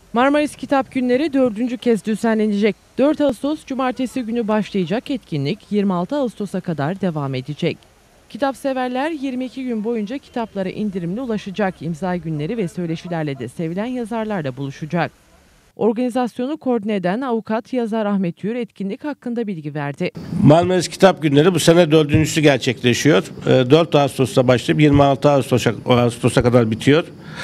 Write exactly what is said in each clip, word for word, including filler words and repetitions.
Marmaris Kitap Günleri dördüncü kez düzenlenecek. dört Ağustos Cumartesi günü başlayacak etkinlik yirmi altı Ağustos'a kadar devam edecek. Kitapseverler yirmi iki gün boyunca kitaplara indirimli ulaşacak. İmza günleri ve söyleşilerle de sevilen yazarlarla buluşacak. Organizasyonu koordine eden avukat yazar Ahmet Yür etkinlik hakkında bilgi verdi. Marmaris Kitap Günleri bu sene dördüncüsü gerçekleşiyor. dört Ağustos'ta başlayıp yirmi altı Ağustos'a kadar bitiyor.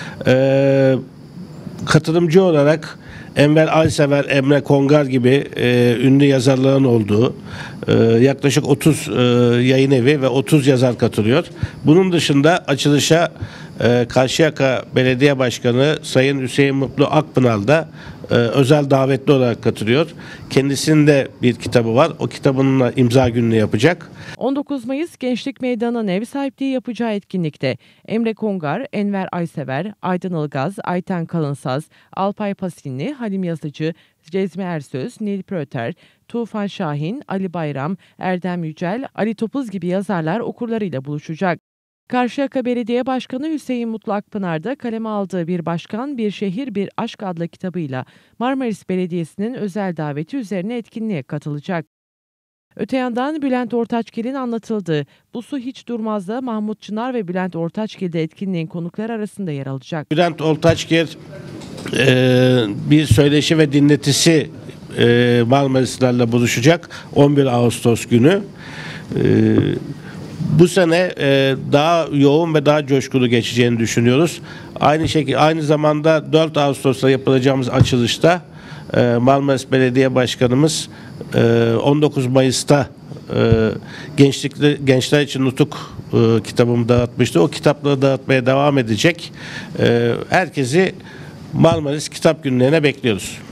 Katılımcı olarak Enver Aysever, Emre Kongar gibi e, ünlü yazarların olduğu e, yaklaşık otuz e, yayın evi ve otuz yazar katılıyor. Bunun dışında açılışa e, Karşıyaka Belediye Başkanı Sayın Hüseyin Mutlu Akpınar da e, özel davetli olarak katılıyor. Kendisinin de bir kitabı var. O kitabınla imza gününü yapacak. on dokuz Mayıs Gençlik Meydanı'nın ev sahipliği yapacağı etkinlikte Emre Kongar, Enver Aysever, Aydın Ilgaz, Ayten Kalınsaz, Alpay Pasinli, Halim Yazıcı, Cezmi Ersöz, Nilpir Öter, Tufan Şahin, Ali Bayram, Erdem Yücel, Ali Topuz gibi yazarlar okurlarıyla buluşacak. Karşıyaka Belediye Başkanı Hüseyin Mutlu Akpınar da kaleme aldığı Bir Başkan, Bir Şehir, Bir Aşk adlı kitabıyla Marmaris Belediyesi'nin özel daveti üzerine etkinliğe katılacak. Öte yandan Bülent Ortaçgil'in anlatıldığı Bu Su Hiç Durmaz'da Mahmut Çınar ve Bülent Ortaçgil de etkinliğin konukları arasında yer alacak. Bülent Ortaçgil e, bir söyleşi ve dinletisi e, Marmarislerle buluşacak on bir Ağustos günü. E, bu sene e, daha yoğun ve daha coşkulu geçeceğini düşünüyoruz. Aynı şekilde aynı zamanda dört Ağustos'ta yapılacağımız açılışta e, Marmaris Belediye Başkanımız e, on dokuz Mayıs'ta e, gençlikli gençler için Nutuk e, kitabımı dağıtmıştı. O kitapları dağıtmaya devam edecek. E, herkesi Marmaris Kitap Günlerine bekliyoruz.